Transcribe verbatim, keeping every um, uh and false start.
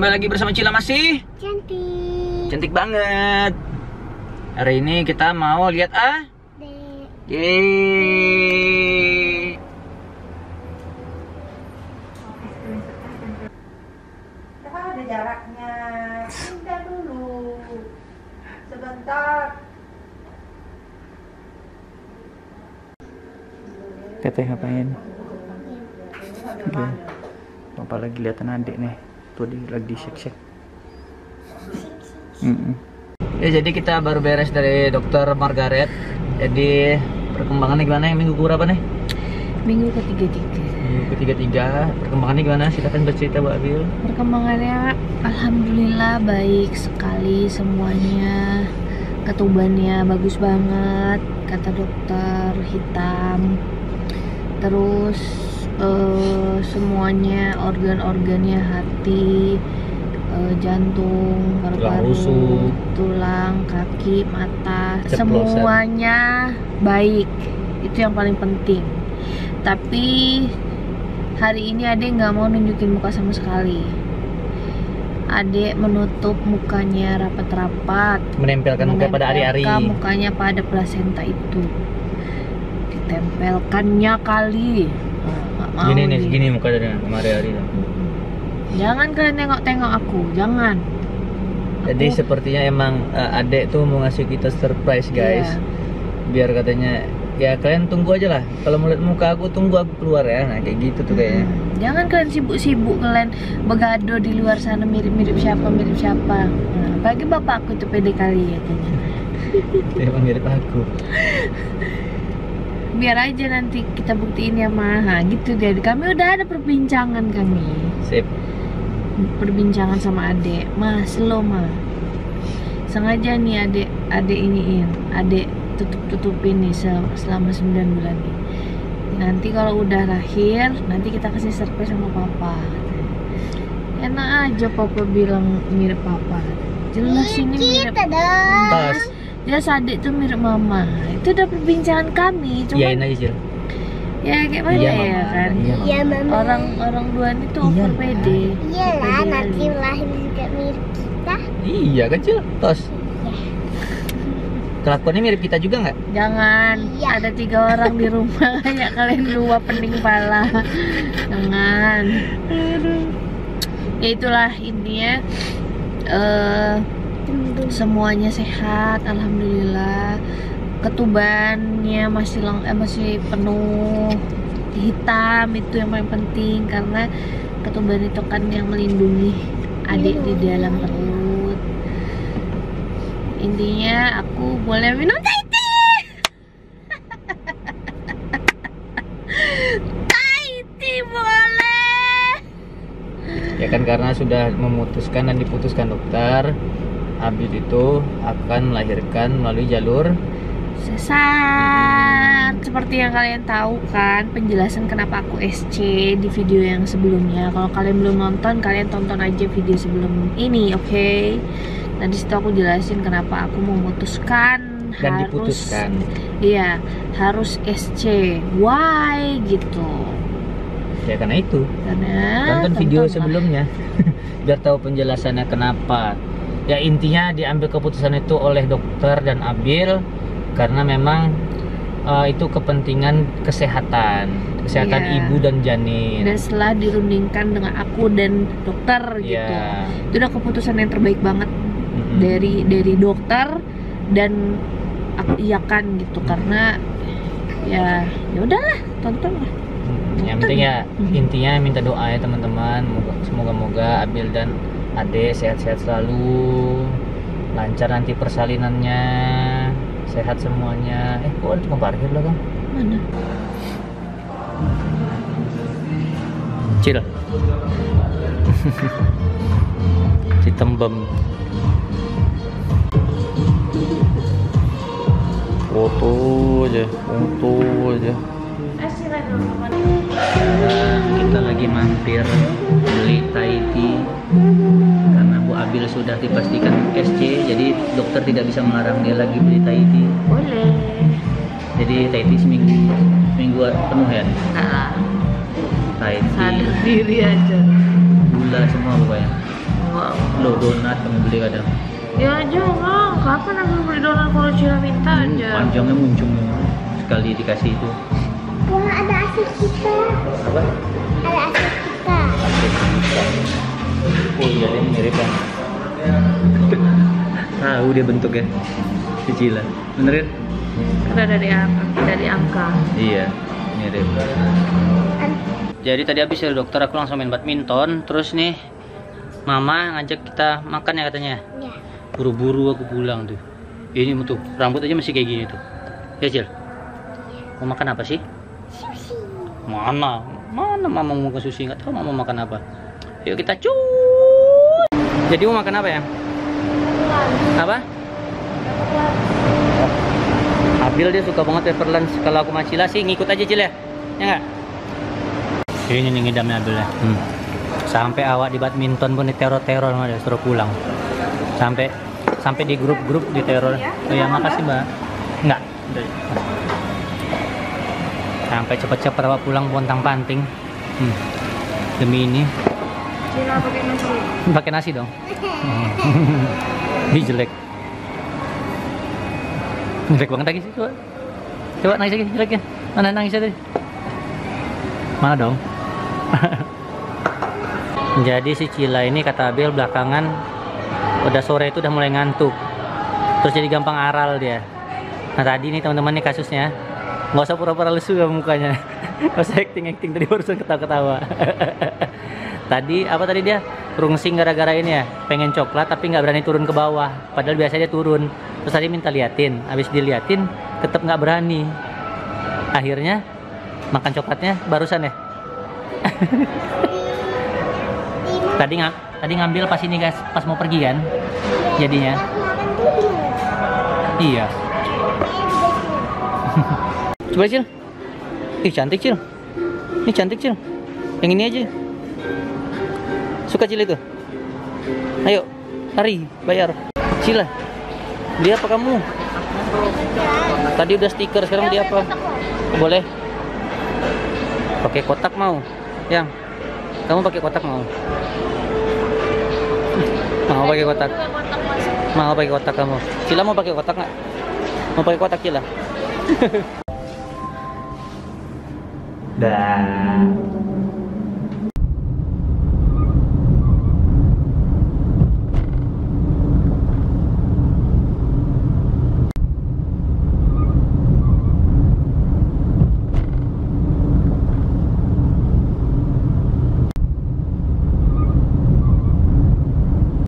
kembali lagi bersama Cila masih cantik. Cantik banget. Hari ini kita mau lihat ah. Yeay. Ada jaraknya. Pindah dulu. Sebentar. Teteh ngapain? Oke. Papa lagi liatin adik nih. Tuh dia lagi di shake-shake. Mm -mm. Ya, jadi kita baru beres dari dokter Margaret. Jadi perkembangannya gimana yang minggu berapa nih? Minggu ketiga tiga. Minggu ketiga tiga. Perkembangannya gimana? Silakan bercerita Bu Abil. Perkembangannya alhamdulillah baik sekali semuanya. Ketubannya bagus banget kata dokter, hitam. Terus uh, semuanya organ-organnya hati, uh, jantung, paru-paru, tulang, kaki, mata, Ceplosan. semuanya baik. Itu yang paling penting. Tapi hari ini Adek nggak mau nunjukin muka sama sekali. Adek menutup mukanya rapat-rapat, Menempelkan muka pada ari-ari. menempelkan mukanya pada plasenta itu. Ditempelkannya kali. Nah, mau Gini nih, nih. gini muka dari hari-hari. Jangan kalian tengok-tengok aku, jangan. Jadi Aku- sepertinya emang uh, adek tuh mau ngasih kita surprise guys. Iya. Biar katanya ya kalian tunggu aja lah. Kalau mau lihat muka aku tunggu aku keluar ya. Nah kayak gitu tuh kayaknya. Hmm, Jangan kalian sibuk-sibuk kalian begado di luar sana mirip-mirip siapa mirip siapa. Nah, apalagi bapakku itu pede kali katanya. Emang mirip aku. Biar aja nanti kita buktiin ya mah. Nah, gitu deh. Kami udah ada perbincangan kami. Sip. Perbincangan sama adek. Mah, slow mah. Sengaja nih adek adek iniin. Adek tutup-tutupin nih sel- selama sembilan bulan nih. Nanti kalau udah lahir, nanti kita kasih surprise sama papa. Enak aja papa bilang mirip papa. Jelas ini mirip. Tas. Jelas adik tuh mirip mama. Itu udah perbincangan kami. Cuma Iyain aja Cil. ya kayak mana Iya, ya Mama. kan? Iya, Mama. Iya mama. Orang orang dua ini tuh Iya, over Mama. pede. Iyalah Pede nanti kali. lahir juga mirip kita. Iya kan Cil. Tos. Kelakuannya mirip kita juga nggak? Jangan. Iya. Ada tiga orang di rumah kayak kalian dua pening pala. Jangan. Ya itulah intinya. eh semuanya sehat, alhamdulillah. Ketubannya masih lang eh, masih penuh hitam, itu yang paling penting karena ketuban itu kan yang melindungi adik di dalam perut. Intinya aku boleh minum Thai tea. Thai tea boleh. Ya kan karena sudah memutuskan dan diputuskan dokter, Abil itu akan melahirkan melalui jalur Sesar. Seperti yang kalian tahu kan penjelasan kenapa aku S C di video yang sebelumnya. Kalau kalian belum nonton, kalian tonton aja video sebelum ini, oke? Okay? Nah disitu aku jelasin kenapa aku memutuskan dan harus, diputuskan. iya harus S C. Why gitu? Ya karena itu. Karena Tonton video tontonlah. sebelumnya biar tahu penjelasannya kenapa. Ya intinya diambil keputusan itu oleh dokter dan Abil karena memang uh, itu kepentingan kesehatan, kesehatan Iya. ibu dan janin. Dan setelah dirundingkan dengan aku dan dokter gitu, Iya. itu udah keputusan yang terbaik banget Mm-mm. dari dari dokter dan aku iyakan gitu karena ya ya udahlah tonton lah. Mm, Yang penting ya intinya minta doa ya teman-teman. Semoga-moga Abil dan Ade sehat-sehat selalu, lancar nanti persalinannya, sehat semuanya. Eh kok ada tukang parkir belakang? Mana? Cil. Citembem. Foto aja, foto aja. Sekarang kita lagi mampir beli Thai tea karena Bu Abil sudah dipastikan S C, jadi dokter tidak bisa melarang dia lagi beli Thai tea. Boleh. Jadi Thai tea seminggu seminggu penuh ya. Nah, Thai tea, sadar diri aja. gula semua pokoknya. enggak. Lo donat kamu beli kadang. Ya jangan, kapan aku beli donat kalau Cila minta Hmm, aja. panjangnya muncung sekali dikasih itu. Wah, ada asis kita. Apa? Ada asis kita. Oh iya, dia mirip kan. Tahu dia bentuknya. Cicilan. Benerin? Udah dari angka, dari angka. Iya, mirip. Jadi tadi habis dari dokter aku langsung main badminton, terus nih Mama ngajak kita makan ya katanya. Ya. Buru-buru aku pulang tuh. Ini tuh, rambut aja masih kayak gini tuh. Ya, Cil? Mau makan apa sih? Sushi. Mana? Mana Mama mau makan sushi? Nggak tahu Mama makan apa. Yuk kita cuy. Jadi mau makan apa ya? Apa? Abil dia suka banget pepper lunch. Kalau aku sama Cila sih ngikut aja Cil ya? Ya nggak? Ini nih ngidamnya Abil ya. Hmm. Sampai awak di badminton pun diteror-teror sama dia, suruh pulang. Sampai sampai di grup-grup diteror. Oh ya makasih Mbak. Enggak. Sampai cepet-cepet awak pulang pontang-panting. Hmm. Demi ini. Cila pakai nasi. Pakai nasi dong. Ih jelek. Jelek banget lagi sih, coba. Coba nangis lagi jeleknya. Mana nangisnya tadi? Mana dong? Jadi si Cila ini kata Abil belakangan udah sore itu udah mulai ngantuk. Terus jadi gampang aral dia. Nah tadi nih teman-teman nih kasusnya. Nggak usah pura-pura lesu ya mukanya. Nggak usah acting-acting tadi barusan ketawa-ketawa. Tadi apa tadi dia rungsing gara-gara ini ya, pengen coklat tapi nggak berani turun ke bawah. Padahal biasanya dia turun. Terus tadi minta liatin, habis diliatin tetap nggak berani. Akhirnya makan coklatnya barusan ya. Tadi ng tadi ngambil pas ini guys, pas mau pergi kan, jadinya. Iya. Coba Cil. Ih cantik Cil. Ini cantik Cil. Yang ini aja. Suka Cil itu? Ayo, lari, bayar. Cil lah. Beli apa kamu? Tadi udah stiker, sekarang beli apa? Boleh. Pakai kotak mau? Yang? Kamu pakai kotak mau? Mau pakai kotak? Mau pakai kotak kamu? Cila mau pakai kotak nggak? Mau pakai kotak Cila? Dah.